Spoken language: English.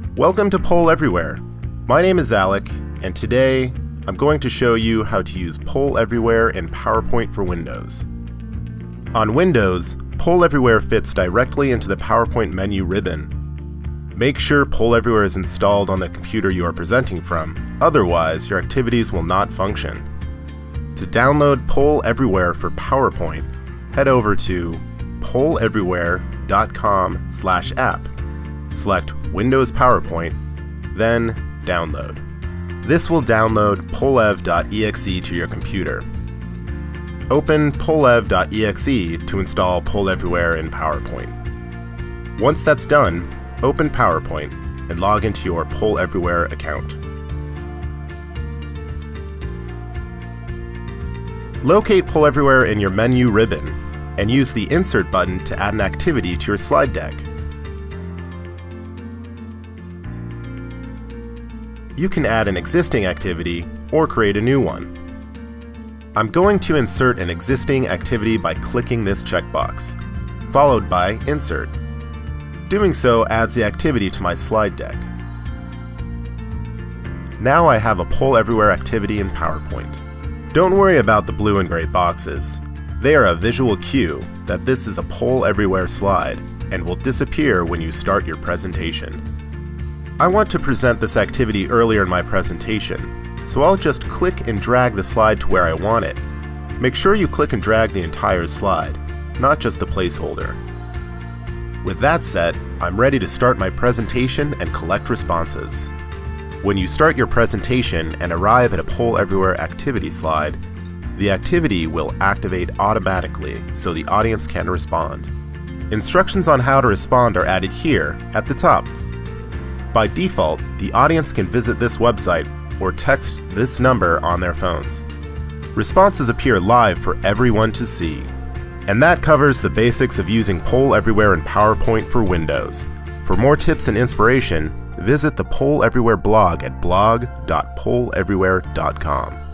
Welcome to Poll Everywhere. My name is Alec, and today I'm going to show you how to use Poll Everywhere in PowerPoint for Windows. On Windows, Poll Everywhere fits directly into the PowerPoint menu ribbon. Make sure Poll Everywhere is installed on the computer you are presenting from, otherwise your activities will not function. To download Poll Everywhere for PowerPoint, head over to polleverywhere.com/app. Select Windows PowerPoint, then Download. This will download pollev.exe to your computer. Open pollev.exe to install Poll Everywhere in PowerPoint. Once that's done, open PowerPoint and log into your Poll Everywhere account. Locate Poll Everywhere in your menu ribbon and use the Insert button to add an activity to your slide deck. You can add an existing activity or create a new one. I'm going to insert an existing activity by clicking this checkbox, followed by Insert. Doing so adds the activity to my slide deck. Now I have a Poll Everywhere activity in PowerPoint. Don't worry about the blue and gray boxes. They are a visual cue that this is a Poll Everywhere slide and will disappear when you start your presentation. I want to present this activity earlier in my presentation, so I'll just click and drag the slide to where I want it. Make sure you click and drag the entire slide, not just the placeholder. With that set, I'm ready to start my presentation and collect responses. When you start your presentation and arrive at a Poll Everywhere activity slide, the activity will activate automatically so the audience can respond. Instructions on how to respond are added here at the top. By default, the audience can visit this website or text this number on their phones. Responses appear live for everyone to see. And that covers the basics of using Poll Everywhere in PowerPoint for Windows. For more tips and inspiration, visit the Poll Everywhere blog at blog.polleverywhere.com.